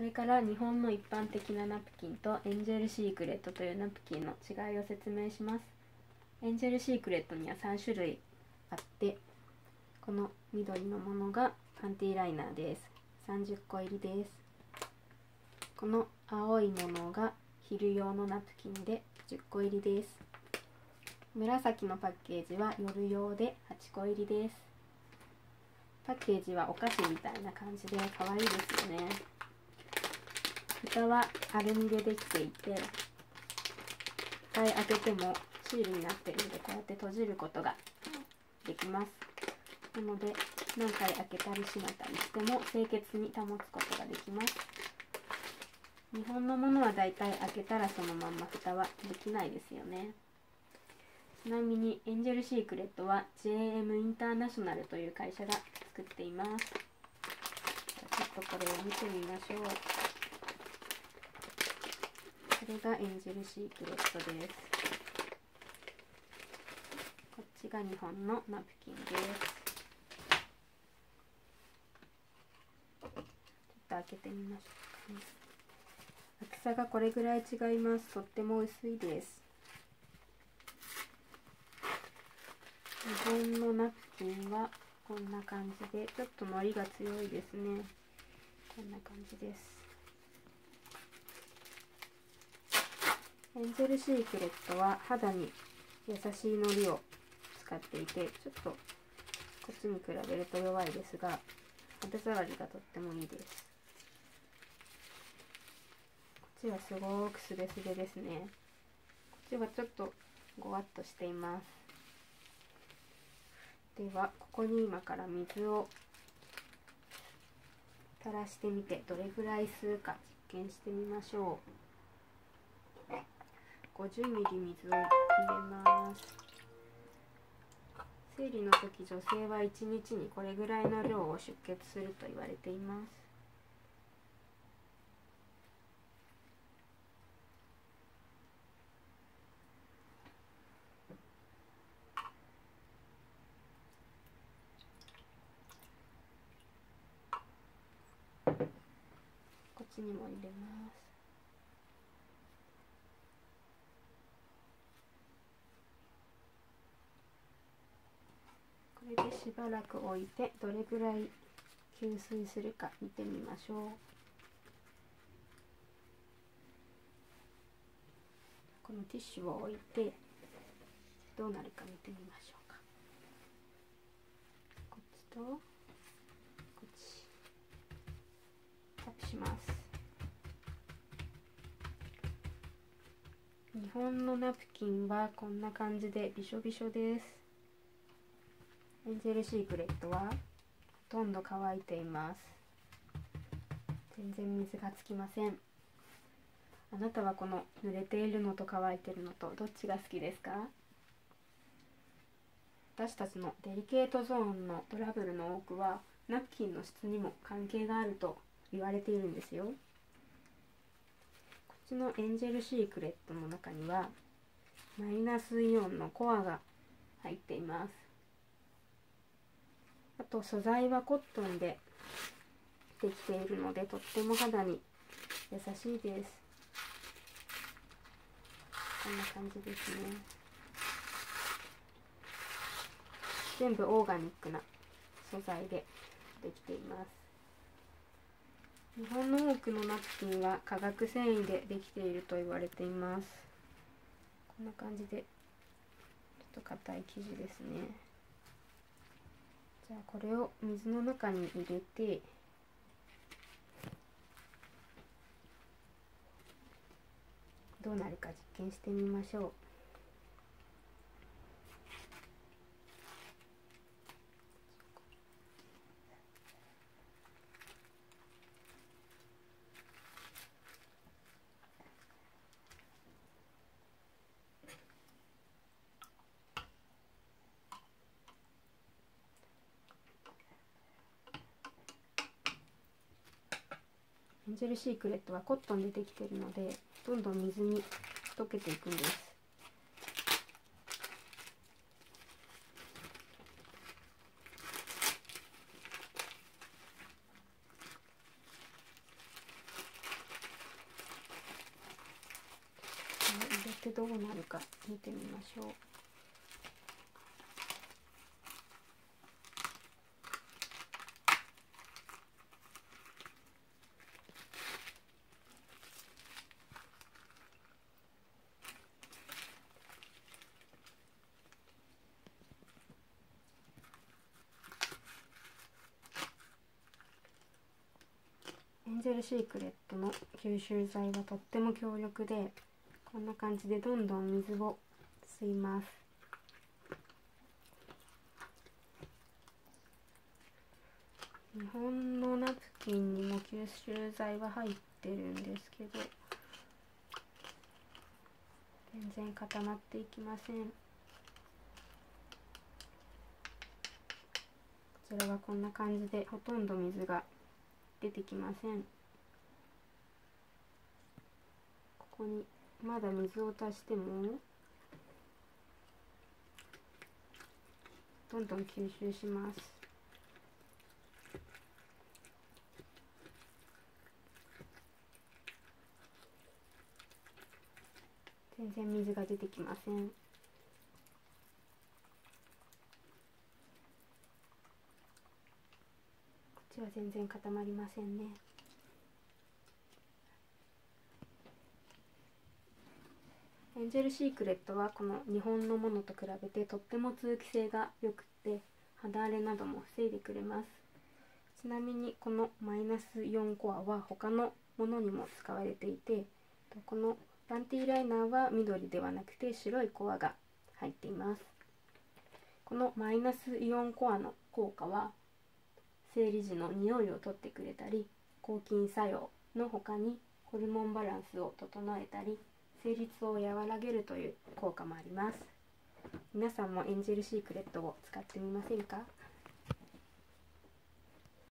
これから日本の一般的なナプキンとエンジェルシークレットというナプキンの違いを説明します。エンジェルシークレットには3種類あって、この緑のものがパンティーライナーです。30個入りです。この青いものが昼用のナプキンで10個入りです。紫のパッケージは夜用で8個入りです。パッケージはお菓子みたいな感じで可愛いですよね。蓋はアルミでできていて、一回開けてもシールになっているので、こうやって閉じることができます。なので何回開けたり閉めたりしても清潔に保つことができます。日本のものはだいたい開けたらそのまんま蓋はできないですよね。ちなみにエンジェルシークレットは JM インターナショナルという会社が作っています。ちょっとこれを見てみましょう。これがエンジェルシークレットです。こっちが日本のナプキンです。ちょっと開けてみましょうかね。厚さがこれぐらい違います。とっても薄いです。日本のナプキンはこんな感じで、ちょっとのりが強いですね。こんな感じです。エンジェルシークレットは肌に優しいのりを使っていて、ちょっとこっちに比べると弱いですが、肌触りがとってもいいです。こっちはすごくスベスベですね。こっちはちょっとごわっとしています。ではここに今から水を垂らしてみて、どれぐらい吸うか実験してみましょう。50ミリ水を入れます。生理の時、女性は1日にこれぐらいの量を出血すると言われています。こっちにも入れます。これでしばらく置いて、どれぐらい吸水するか見てみましょう。このティッシュを置いてどうなるか見てみましょうか。こっちとこっちタップします。日本のナプキンはこんな感じでびしょびしょです。エンジェルシークレットはほとんど乾いています。全然水がつきません。あなたはこの濡れているのと乾いているのとどっちが好きですか？私たちのデリケートゾーンのトラブルの多くはナプキンの質にも関係があると言われているんですよ。こっちのエンジェルシークレットの中にはマイナスイオンのコアが入っています。あと素材はコットンでできているので、とっても肌に優しいです。こんな感じですね。全部オーガニックな素材でできています。日本の多くのナプキンは化学繊維でできていると言われています。こんな感じでちょっと硬い生地ですね。じゃあこれを水の中に入れて、どうなるか実験してみましょう。エンジェルシークレットはコットンでできているので、どんどん水に溶けていくんです。 ってどうなるか見てみましょう。エンジェルシークレットの吸収剤はとっても強力で、こんな感じでどんどん水を吸います。日本のナプキンにも吸収剤は入ってるんですけど、全然固まっていきません。こちらはこんな感じでほとんど水が出てきません。ここにまだ水を足してもどんどん吸収します。全然水が出てきません。こっちは全然固まりませんね。エンジェルシークレットはこの日本のものと比べてとっても通気性が良くて、肌荒れなども防いでくれます。ちなみにこのマイナスイオンコアは他のものにも使われていて、このパンティーライナーは緑ではなくて白いコアが入っています。このマイナスイオンコアの効果は生理時の匂いを取ってくれたり、抗菌作用の他にホルモンバランスを整えたり、生理痛を和らげるという効果もあります。皆さんもエンジェルシークレットを使ってみませんか？